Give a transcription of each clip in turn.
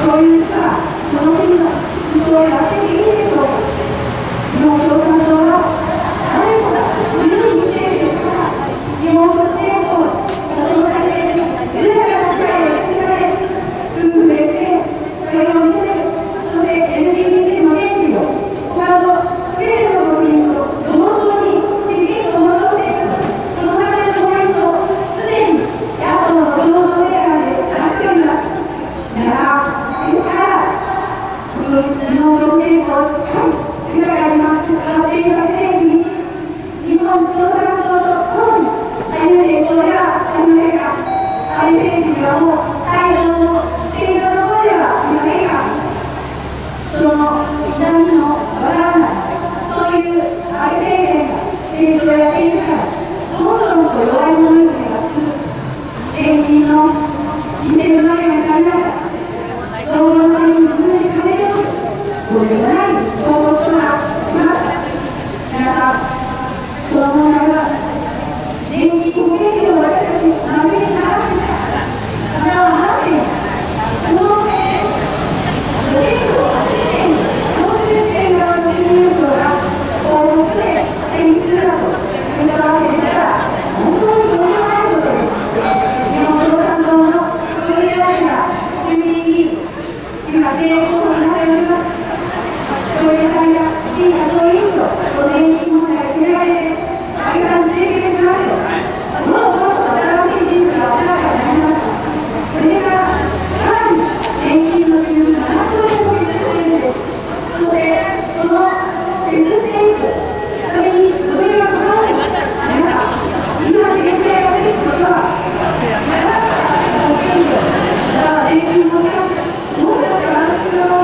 そういうさ、その国の主張をやっていいでしょうか。日本共産党は誰もが自由にしているですから、日本の政府をその中で豊かな社会を作られ、夫婦別姓、それを認める、そして LGBT の権利をちゃんと全ての国民と同等にきちんと戻していく、そのための法律をすでに野党の共同提案で出しております。皆さん、ですから、日本の憲法をしっかり豊かに発展させていく道、日本共産党と共に歩んでいこうではありませんか。安倍政治はもう態度の政治の方ではありませんか。その痛みのわからない、そういう安倍政権が政治をやっているから、どんどんと弱い者いじめが続く。税金の犠牲の中になりながら、老後のために自分で金を取る、これがないそういう人がいます。皆さん、その問題は、年金保険料を私たちに何年に払ってきた。それは払っている。その保険料を当てて、40円側の金融庁が法律で成立するだと言ったわけですから、本当にどうしようもないことです。日本共産党のそういう大きな衆議院議員、今、経営候補になっております。そういう会や議員やそういう人、年金問題が決められて、解散請求しますよ。どんどん新しい人物が明らかになります。それからさらに年金の給付7兆円を削っているんです。そしてその削っていく、それに上がかかる。皆さん、今減税が出てくるのは保険料、さあ年金の額、どうやって話し合う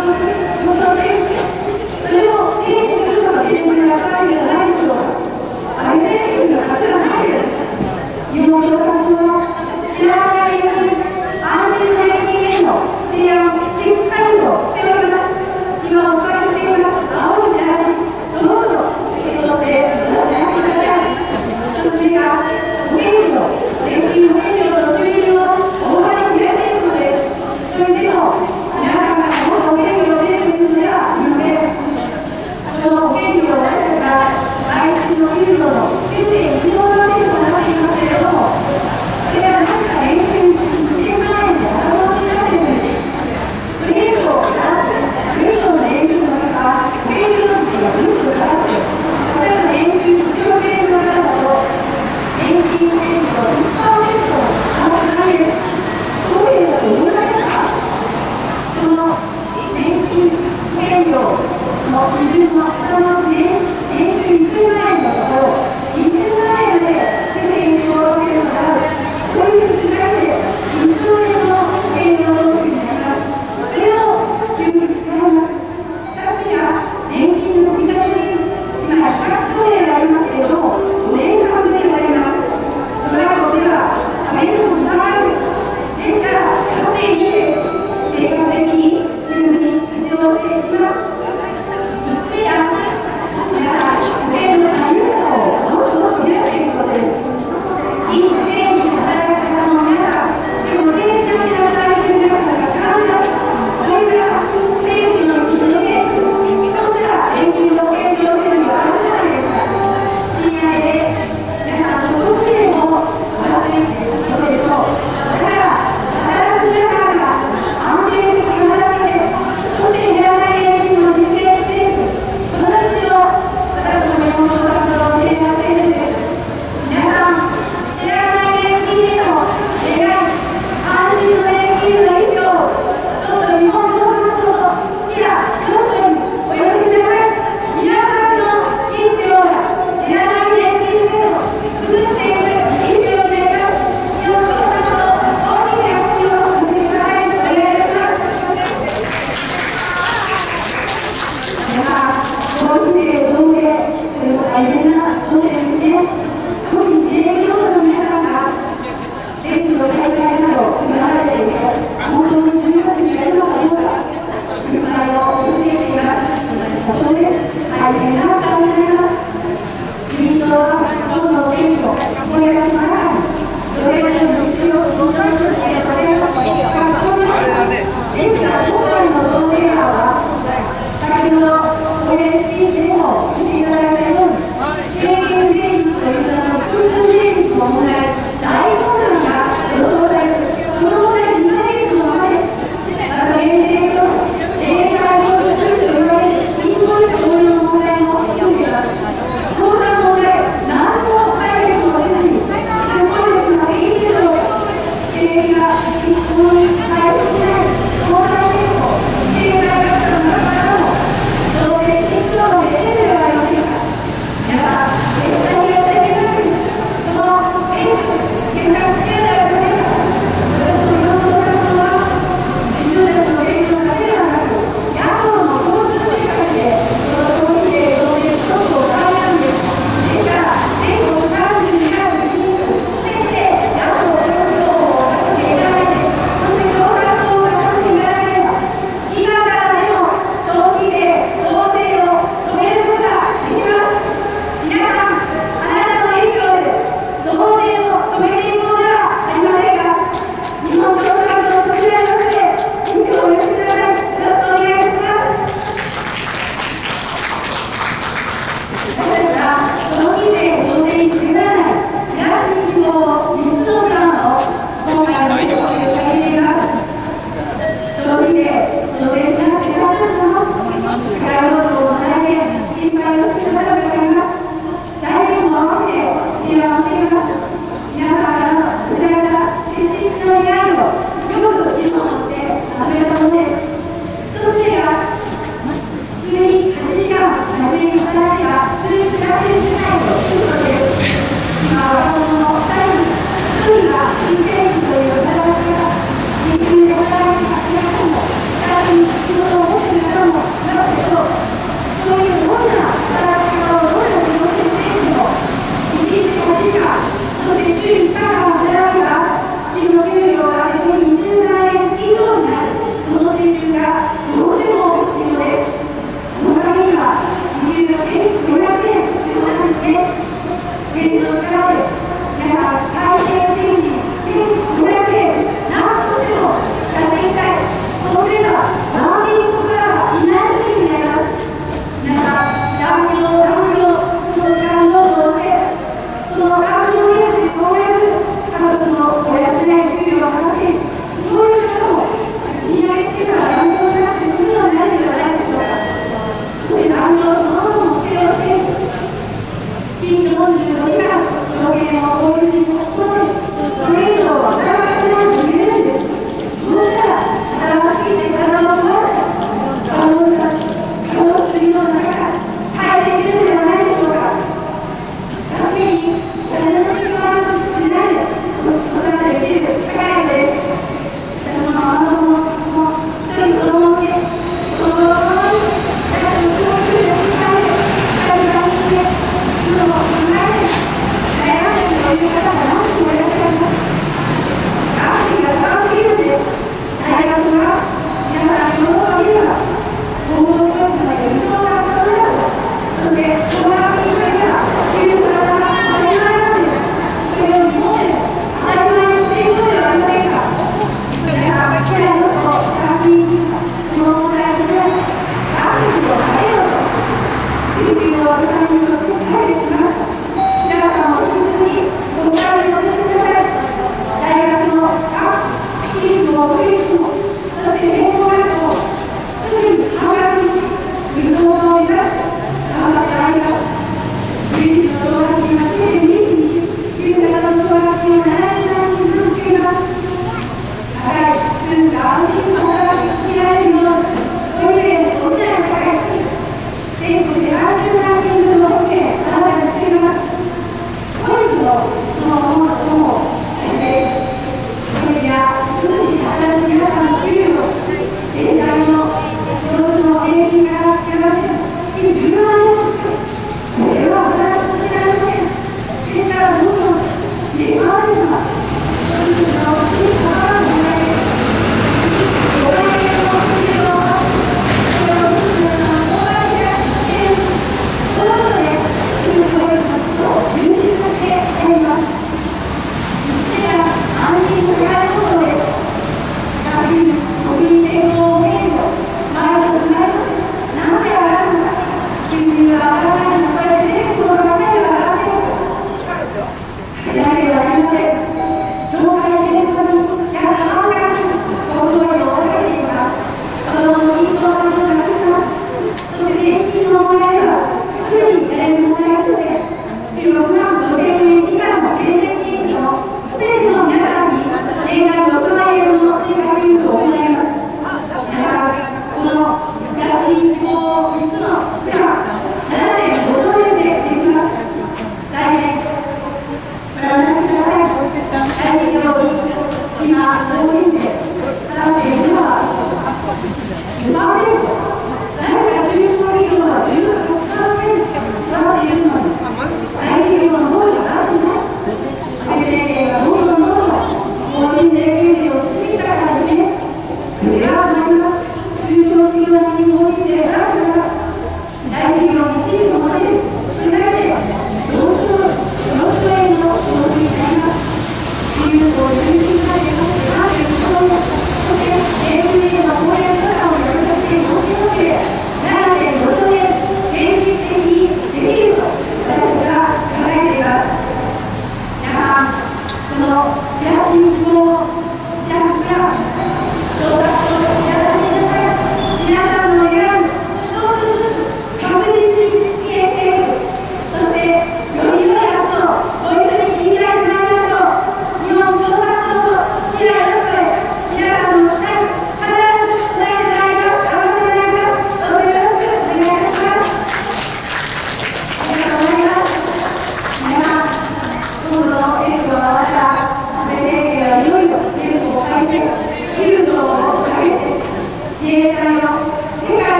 お疲れ様です。一つ目が普通に8時間学園いただけば普通に暮らせる世界を作ることです。今若者の2人が新生児という働き方、研究で働いて活躍も新しい仕事を持っている方もいますけど、そういうどんな働き方をどんな仕事にしていても1日8時間、そして週5日間働けば月の給料が別に20万円以上になる。そ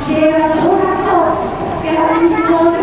指令は小学校、手紙上